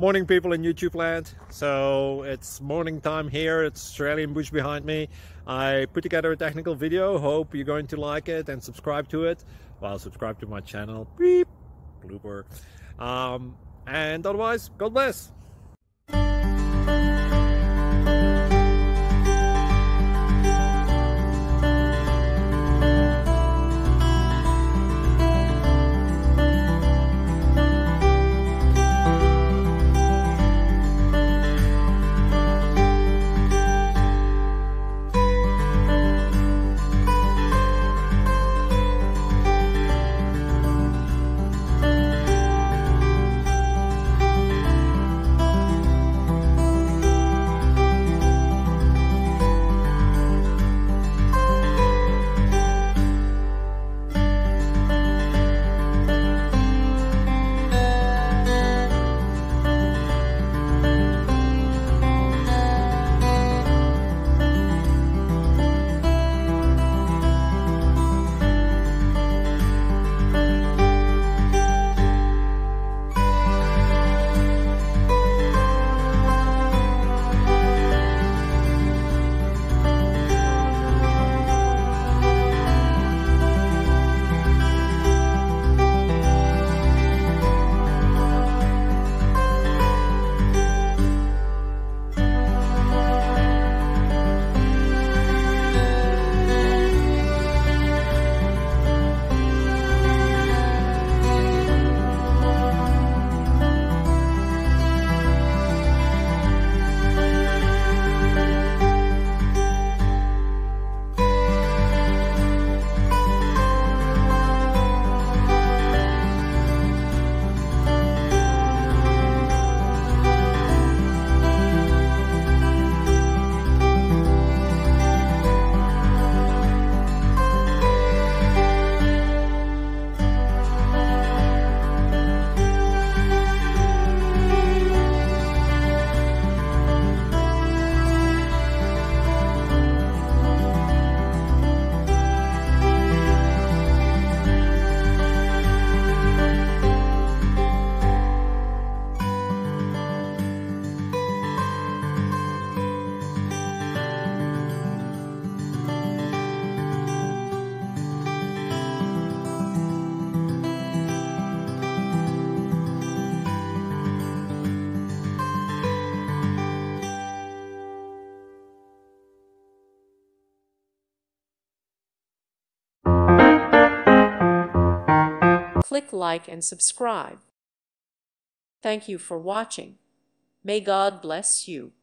Morning, people in YouTube land. So it's morning time here. It's Australian bush behind me. I put together a technical video. Hope you're going to like it and subscribe to it. Well, subscribe to my channel. Beep. Blooper. And otherwise, God bless. Click like and subscribe. Thank you for watching. May God bless you.